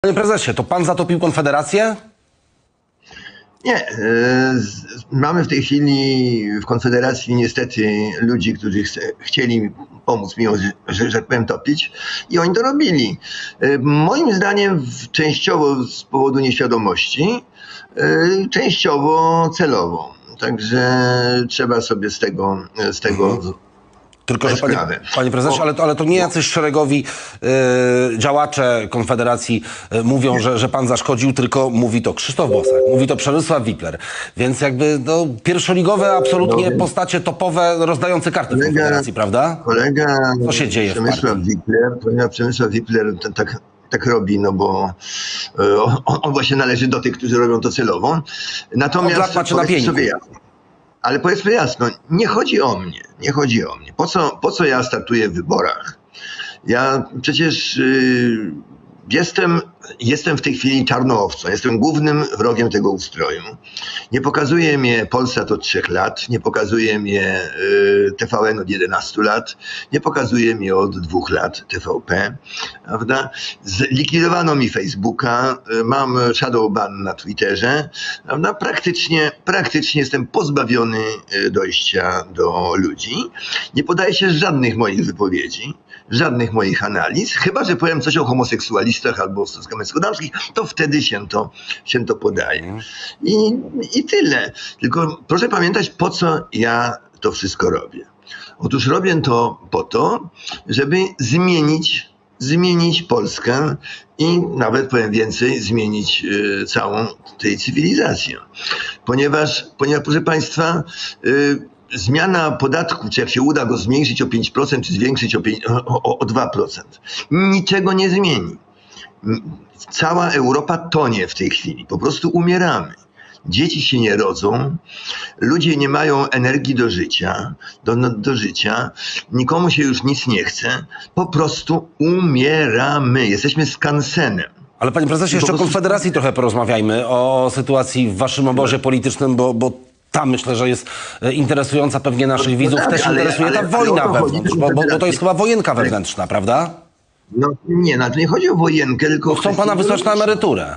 Panie prezesie, to pan zatopił Konfederację? Nie, mamy w tej chwili w Konfederacji niestety ludzi, którzy chcieli pomóc mi, że tak powiem, topić i oni to robili. Moim zdaniem częściowo z powodu nieświadomości, częściowo celowo. Także trzeba sobie z tego Tylko, że panie prezesie, ale to nie jacyś szeregowi działacze Konfederacji mówią, że pan zaszkodził, tylko mówi to Krzysztof Bosak, mówi to Przemysław Wipler. Więc jakby absolutnie postacie topowe rozdające karty w Konfederacji, prawda? Co się dzieje Przemysław Wipler tak robi, no bo on właśnie należy do tych, którzy robią to celowo. Natomiast ale powiedzmy jasno, nie chodzi o mnie. Po co ja startuję w wyborach? Ja przecież jestem w tej chwili czarnoowcą, jestem głównym wrogiem tego ustroju. Nie pokazuje mnie Polsat od 3 lat, nie pokazuje mnie TVN od 11 lat, nie pokazuje mnie od 2 lat TVP, prawda? Zlikwidowano mi Facebooka, mam shadow ban na Twitterze, prawda? Praktycznie jestem pozbawiony dojścia do ludzi. Nie podaje się żadnych moich wypowiedzi, żadnych moich analiz, chyba że powiem coś o homoseksualistach albo o stosunkach męsko-damskich, to wtedy się to podaje. I tyle. Tylko proszę pamiętać, po co ja to wszystko robię. Otóż robię to po to, żeby zmienić Polskę i nawet, powiem więcej, zmienić całą tej cywilizację. Ponieważ proszę państwa, zmiana podatku, czy jak się uda go zmniejszyć o 5%, czy zwiększyć o 2%, niczego nie zmieni. Cała Europa tonie w tej chwili. Po prostu umieramy. Dzieci się nie rodzą, ludzie nie mają energii do życia, do życia, nikomu się już nic nie chce, po prostu umieramy. Jesteśmy skansenem. Ale panie prezesie, jeszcze o Konfederacji trochę porozmawiajmy, o sytuacji w waszym obozie politycznym, bo ta myślę, że jest interesująca pewnie naszych widzów. Też interesuje ta wojna wewnątrz, bo to jest chyba wojenka wewnętrzna, prawda? No nie, to nie chodzi o wojenkę, tylko... Chcą pana wysłać na emeryturę.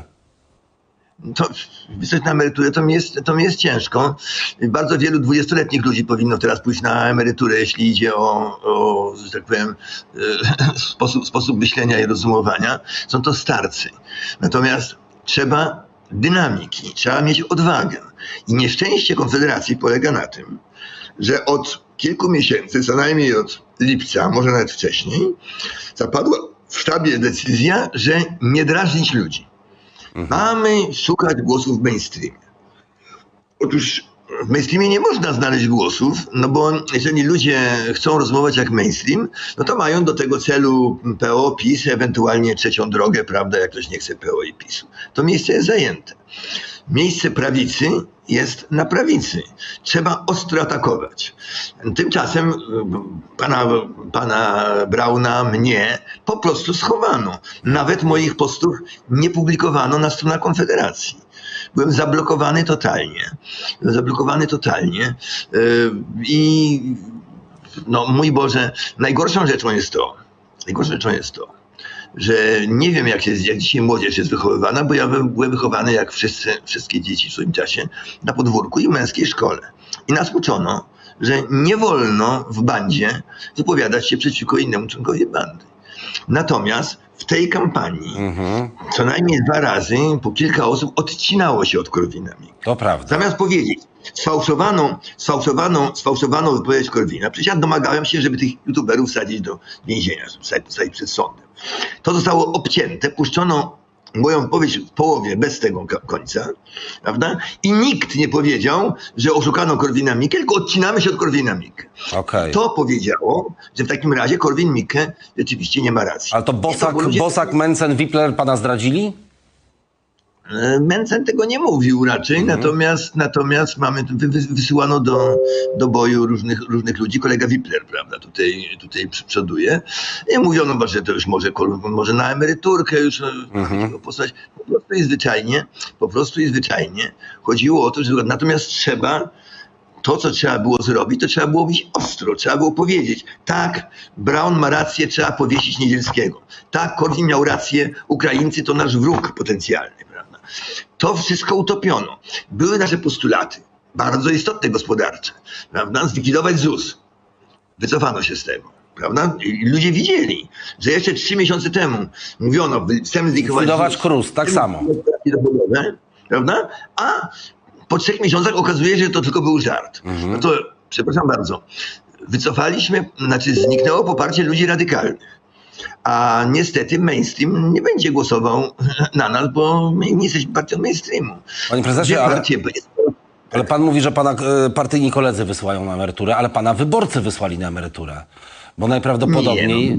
To wysłać na emeryturę to mi jest ciężko. Bardzo wielu 20-letnich ludzi powinno teraz pójść na emeryturę, jeśli idzie o że tak powiem, sposób myślenia i rozumowania. Są to starcy. Natomiast trzeba dynamiki, trzeba mieć odwagę. I nieszczęście Konfederacji polega na tym, że od kilku miesięcy, co najmniej od lipca, może nawet wcześniej, zapadła w sztabie decyzja, że nie drażnić ludzi. Mamy szukać głosów w mainstreamie. Otóż w mainstreamie nie można znaleźć głosów, no bo jeżeli ludzie chcą rozmawiać jak mainstream, no to mają do tego celu PO, PiS, ewentualnie trzecią drogę, prawda, jak ktoś nie chce PO i PiS-u. To miejsce jest zajęte. Miejsce prawicy jest na prawicy. Trzeba ostro atakować. Tymczasem pana Brauna, mnie po prostu schowano. Nawet moich postów nie publikowano na stronach Konfederacji. Byłem zablokowany totalnie. I no mój Boże, najgorszą rzeczą jest to, że nie wiem jak dzisiaj młodzież jest wychowywana, bo ja byłem wychowany jak wszystkie dzieci w swoim czasie na podwórku i w męskiej szkole. I nas uczono, że nie wolno w bandzie wypowiadać się przeciwko innemu członkowi bandy. Natomiast w tej kampanii co najmniej 2 razy po kilka osób odcinało się od Korwina-Mikke. To prawda. Zamiast powiedzieć sfałszowaną wypowiedź Korwina, przecież ja domagałem się, żeby tych youtuberów wsadzić do więzienia, żeby wsadzić przed sądem. To zostało obcięte, puszczono moją wypowiedź w połowie, bez tego końca, prawda? I nikt nie powiedział, że oszukano Korwina-Mikke, tylko odcinamy się od Korwina-Mikke. Okay. To powiedziało, że w takim razie Korwin-Mikke rzeczywiście nie ma racji. Ale to Bosak, Mencen, Wipler pana zdradzili? Mencen tego nie mówił raczej, natomiast wysyłano do boju różnych ludzi. Kolega Wipler, prawda, tutaj przoduje. I mówiono, że to już może na emeryturkę już posłać. Po prostu i zwyczajnie chodziło o to, że natomiast trzeba to, co trzeba było zrobić, to trzeba było być ostro, trzeba było powiedzieć, tak, Braun ma rację, trzeba powiesić Niedzielskiego. Tak, Korwin miał rację, Ukraińcy to nasz wróg potencjalny, prawda? To wszystko utopiono. Były nasze postulaty, bardzo istotne gospodarcze, prawda? Zlikwidować ZUS. Wycofano się z tego. Prawda? I ludzie widzieli, że jeszcze 3 miesiące temu mówiono, chcemy zlikwidować KRUS, tak samo. Prawda? A po 3 miesiącach okazuje się, że to tylko był żart. No to, przepraszam bardzo, wycofaliśmy, znaczy zniknęło poparcie ludzi radykalnych. A niestety mainstream nie będzie głosował na nas, bo my nie jesteśmy partią mainstreamu. Panie prezesie, ale pan mówi, że pana partyjni koledzy wysyłają na emeryturę, ale pana wyborcy wysłali na emeryturę. Bo najprawdopodobniej...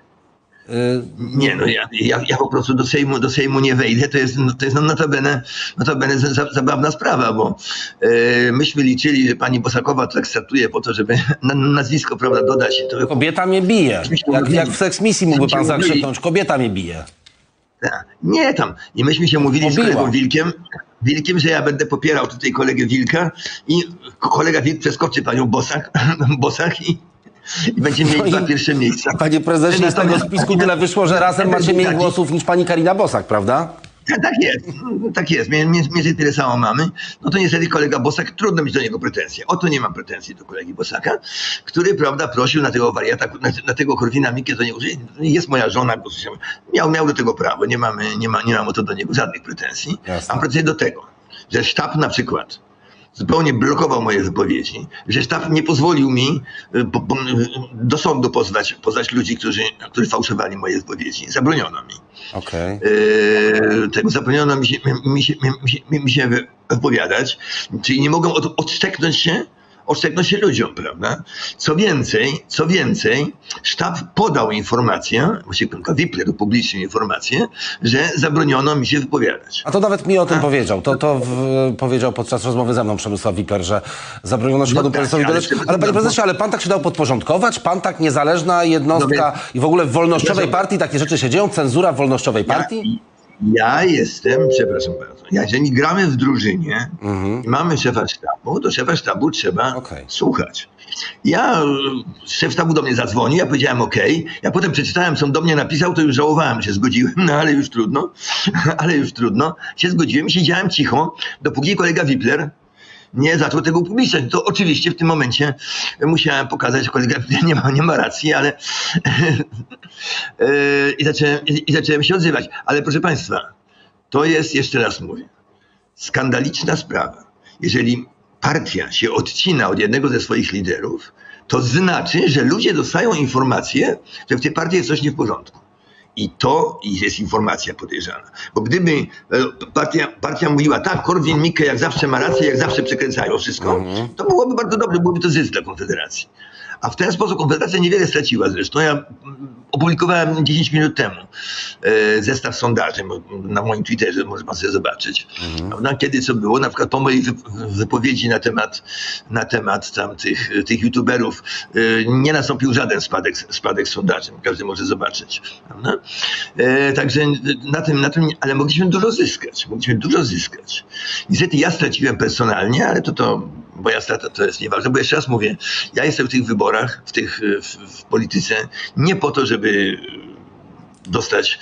Nie, no ja po prostu do Sejmu nie wejdę. To jest notabene zabawna sprawa, bo myśmy liczyli, że pani Bosakowa tak startuje po to, żeby nazwisko, prawda, dodać. To kobieta mnie bije. Jak w seksmisji mógłby pan zakrzyknąć, kobieta mnie bije. Nie tam. I myśmy się mówili z kolegą Wilkiem, że ja będę popierał tutaj kolegę Wilka i kolega Wilk przeskoczy panią Bosak i będziemy mieli 2 pierwsze miejsca. Panie prezesie, z tego spisku tyle wyszło, że razem macie mniej głosów niż pani Karina Bosak, prawda? Tak jest. Między tyle samo mamy. No to niestety kolega Bosak, trudno mieć do niego pretensje. Oto nie mam pretensji do kolegi Bosaka, który, prawda, prosił na tego wariata, na tego Korwina Mikke to nie użyć. Jest moja żona, miał do tego prawo. Nie mam o to do niego żadnych pretensji. Jasne. Mam pretensje do tego, że sztab na przykład zupełnie blokował moje wypowiedzi, że sztab nie pozwolił mi do sądu pozwać ludzi, którzy fałszowali moje wypowiedzi. Zabroniono mi. Okay. Tego zabroniono mi się wypowiadać, czyli nie mogą odszczeknąć się ludziom, prawda? Co więcej, sztab podał informację, właściwie Wipler upublicznił informację, że zabroniono mi się wypowiadać. A to nawet mi o tym powiedział. To powiedział podczas rozmowy ze mną Przemysław Wipler, że zabroniono się panu prezesowi dodać. Ale panie prezesie, ale pan tak się dał podporządkować? Pan tak niezależna jednostka i w ogóle w wolnościowej partii takie rzeczy się dzieją? Cenzura w wolnościowej partii? Ja jestem, przepraszam bardzo, jeżeli gramy w drużynie i mamy szefa sztabu, to szefa sztabu trzeba słuchać. Szef sztabu do mnie zadzwonił, ja powiedziałem ja potem przeczytałem, co on do mnie napisał, to już żałowałem, się zgodziłem, no ale już trudno, się zgodziłem i siedziałem cicho, dopóki kolega Wipler nie zaczął tego upubliczniać. To oczywiście w tym momencie musiałem pokazać, że kolega nie ma racji, ale i zacząłem się odzywać. Ale proszę państwa, to jest, jeszcze raz mówię, skandaliczna sprawa. Jeżeli partia się odcina od jednego ze swoich liderów, to znaczy, że ludzie dostają informację, że w tej partii jest coś nie w porządku. I to jest informacja podejrzana. Bo gdyby partia mówiła, tak, Korwin Mikke jak zawsze ma rację, jak zawsze przekręcają wszystko, to byłoby bardzo dobrze, byłoby to zysk dla Konfederacji. A w ten sposób Konfederacja niewiele straciła zresztą. Ja opublikowałem 10 minut temu zestaw sondaży na moim Twitterze, może pan sobie zobaczyć. Kiedy co było, na przykład po mojej wypowiedzi na temat tam tych youtuberów nie nastąpił żaden spadek sondaży. Każdy może zobaczyć. Także na tym, ale mogliśmy dużo zyskać. Niestety ja straciłem personalnie, ale moja strata to jest nieważne, bo jeszcze raz mówię, ja jestem w tych wyborach, w polityce nie po to, żeby dostać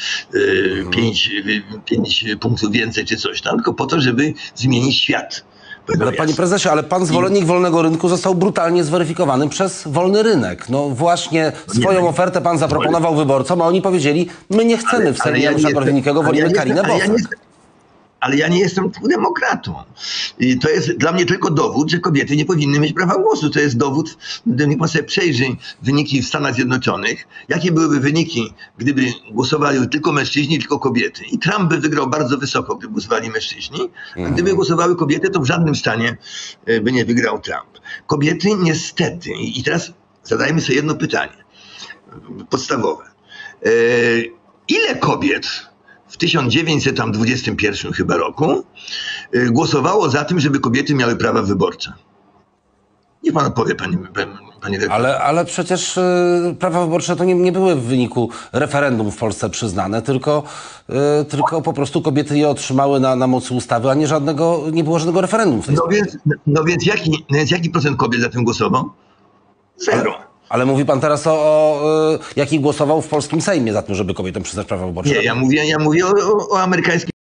5 punktów więcej czy coś tam, tylko po to, żeby zmienić świat. Ale panie prezesie, ale pan zwolennik wolnego rynku został brutalnie zweryfikowany przez wolny rynek. No właśnie swoją ofertę pan zaproponował wyborcom, a oni powiedzieli, my nie chcemy w Sejmie Janusza Korwin-Mikkego, wolimy Karinę Bosak. Ale ja nie jestem demokratą. I to jest dla mnie tylko dowód, że kobiety nie powinny mieć prawa głosu. To jest dowód, niech pan sobie przejrzy wyniki w Stanach Zjednoczonych. Jakie byłyby wyniki, gdyby głosowali tylko mężczyźni, tylko kobiety? I Trump by wygrał bardzo wysoko, gdyby głosowali mężczyźni. A gdyby głosowały kobiety, to w żadnym stanie by nie wygrał Trump. Kobiety niestety, i teraz zadajmy sobie jedno pytanie podstawowe. Ile kobiet w 1921 chyba roku głosowało za tym, żeby kobiety miały prawa wyborcze? Niech pan odpowie, panie redaktorze. Ale przecież prawa wyborcze to nie były w wyniku referendum w Polsce przyznane, tylko po prostu kobiety je otrzymały na mocy ustawy, a nie było żadnego referendum w tej sprawie. No więc jaki procent kobiet za tym głosował? Zero. Ale mówi pan teraz jaki głosował w polskim Sejmie za tym, żeby kobietom przyznać prawa wyborcze. Nie, ja mówię o amerykańskim